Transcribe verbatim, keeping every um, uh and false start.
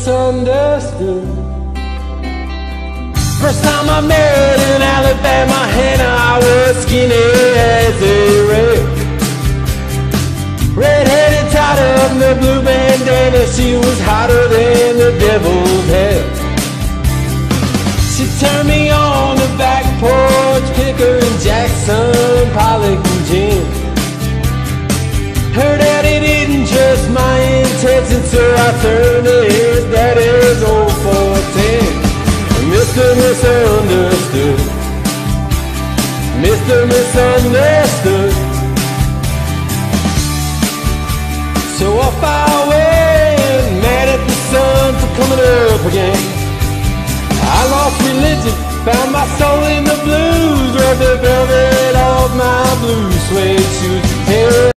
misunderstood. First time I met in Alabama, Hannah, I was skinny as a rail. Red-headed, tied up in the blue bandana, she was hotter than the devil's hell. She turned me on the back porch, Picker and Jackson, Pollock and Jim. Her daddy didn't trust my intentions, so I turned to his daddy's old four ten. Mister Misunderstood, Mister Misunderstood. So off I went, mad at the sun for coming up again. I lost religion, found my soul in the blues, rubbed the velvet off my blue suede shoes.